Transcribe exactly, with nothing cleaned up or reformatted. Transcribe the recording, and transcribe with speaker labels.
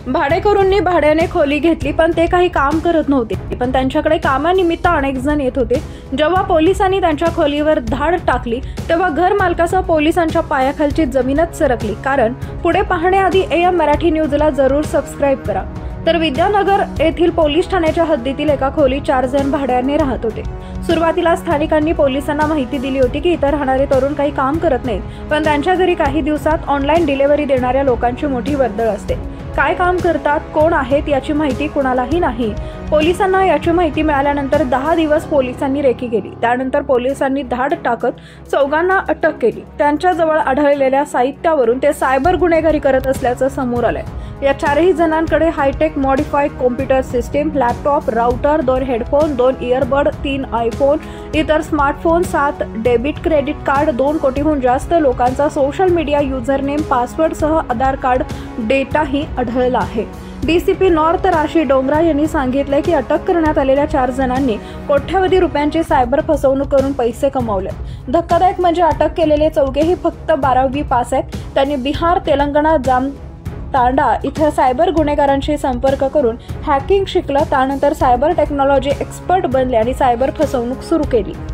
Speaker 1: भाडेकरूंनी भाड्याने खोली घेतली, पण ते काही काम करत नव्हते. पण त्यांच्याकडे कामानिमित्त अनेक जण येत होते. जेव्हा पोलिसांनी त्यांच्या खोलीवर धाड टाकली तेव्हा घर मालकासह पोलिसांच्या पायाखालची जमीनच सरकली. कारण पुढे पाहण्याआधी एएम मराठी न्यूजला जरूर सबस्क्राईब करा. तर विद्यानगर येथील पोलीस ठाण्याच्या हद्दीतील एका खोलीत चार जण भाड्याने राहत होते. सुरुवातीला स्थानिकांनी पोलिसांना माहिती दिली होती की इतर राहणारे तरुण काही काम करत नाहीत, पण त्यांच्या घरी काही दिवसात ऑनलाईन डिलिव्हरी देणाऱ्या लोकांची मोठी वर्दळ असते. काय काम करतात, कोण आहेत याची माहिती कुणालाही नाही. पोलिसांना याची माहिती मिळाल्यानंतर दहा दिवस पोलिसांनी रेकी केली. त्यानंतर पोलिसांनी धाड टाकत चौघांना अटक केली. त्यांच्याजवळ आढळलेल्या साहित्यावरून ते सायबर गुन्हेगारी करत असल्याचं समोर आलंय. या चारही जणांकडे hi tech modified computer system, laptop, router, दोन हेडफोन, दोन इयरबड, तीन आयफोन, इतर स्मार्टफोन, सात डेबिट क्रेडिट कार्ड, दोन कोटीहून जास्त लोकांचा सोशल मीडिया युजरनेम, पासवर्डसह आधार कार्ड डेटाही आढळला आहे. डीसीपी नॉर्थ राशी डोंगरा यांनी सांगितले की अटक करण्यात आलेल्या चार जणांनी कोट्यावधी रुपयांची सायबर फसवणूक करून पैसे कमावले. धक्कादायक म्हणजे अटक केलेले चौघेही फक्त बारावी पास आहेत. त्यांनी बिहार, तेलंगणा, जाम तांडा इथं सायबर गुन्हेगारांशी संपर्क करून हॅकिंग शिकलं. त्यानंतर सायबर टेक्नॉलॉजी एक्सपर्ट बनले आणि सायबर फसवणूक सुरू केली.